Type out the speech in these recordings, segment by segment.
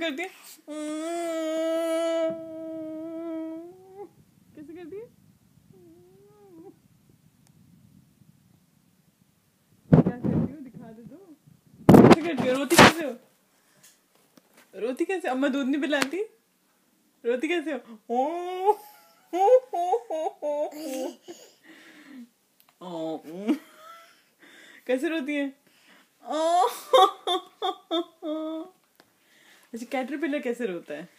करती है? कैसे करती है? क्या करती हो? दिखा दे दो। कैसे करती हो? रोती कैसे हो? रोती कैसे? अम्मा दूध नहीं पिलाती? रोती कैसे हो? कैसे रोती है? अच्छा, कैटरपिलर कैसे रोता है?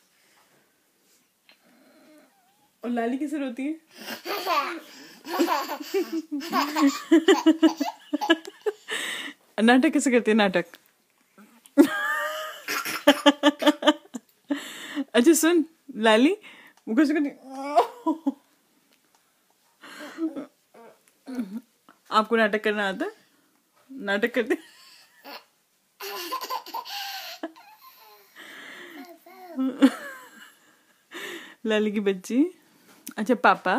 और लाली कैसे रोती है? नाटक कैसे करती है? नाटक। अच्छा सुन लाली, वो कैसे करती? आपको नाटक करना आता है? नाटक करते? लाली की बच्ची। अच्छा पापा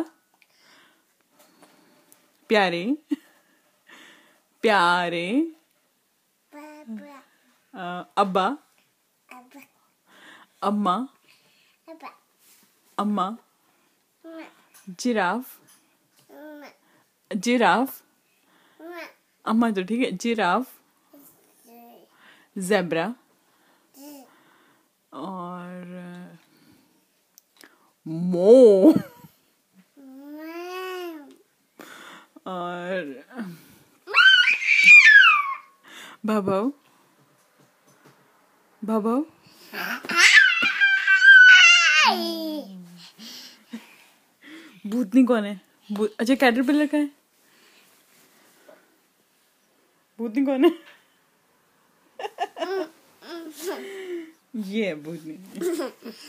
प्यारे प्यारे, अब्बा अम्मा अम्मा, जिराफ जिराफ, अम्मा तो ठीक है, जिराफ, ज़ेब्रा और मो और भवभ भवभ। भूतनी कौन है? अच्छा कैटरपिलर का है? भूतनी कौन है? ये है भूतनी।